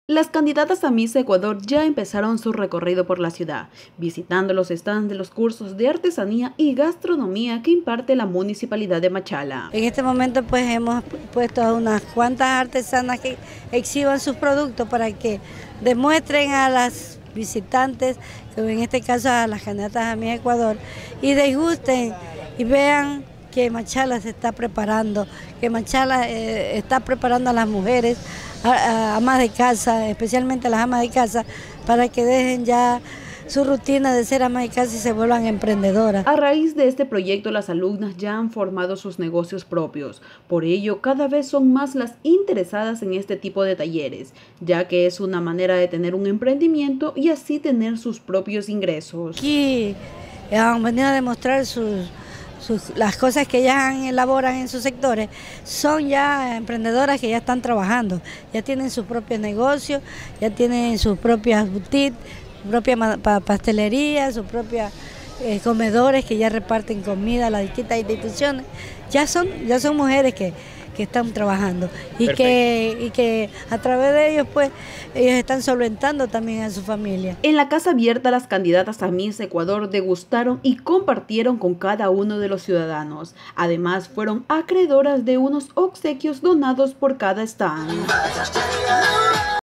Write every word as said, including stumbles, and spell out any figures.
Las candidatas a Miss Ecuador ya empezaron su recorrido por la ciudad, visitando los stands de los cursos de artesanía y gastronomía que imparte la Municipalidad de Machala. En este momento pues hemos puesto a unas cuantas artesanas que exhiban sus productos para que demuestren a las visitantes, que en este caso a las candidatas a Miss Ecuador, y degusten y vean que Machala se está preparando, que Machala eh, está preparando a las mujeres, a, a amas de casa, especialmente a las amas de casa, para que dejen ya su rutina de ser amas de casa y se vuelvan emprendedoras. A raíz de este proyecto, las alumnas ya han formado sus negocios propios. Por ello, cada vez son más las interesadas en este tipo de talleres, ya que es una manera de tener un emprendimiento y así tener sus propios ingresos. Aquí han venido a demostrar sus Sus, las cosas que ellas elaboran en sus sectores, son ya emprendedoras que ya están trabajando, ya tienen sus propios negocios, ya tienen sus propias boutiques, su propia pastelería, sus propios eh, comedores que ya reparten comida a las distintas instituciones. Ya son, ya son mujeres que, que están trabajando y que, y que a través de ellos pues ellos están solventando también a su familia. En la casa abierta, las candidatas a Miss Ecuador degustaron y compartieron con cada uno de los ciudadanos. Además, fueron acreedoras de unos obsequios donados por cada stand.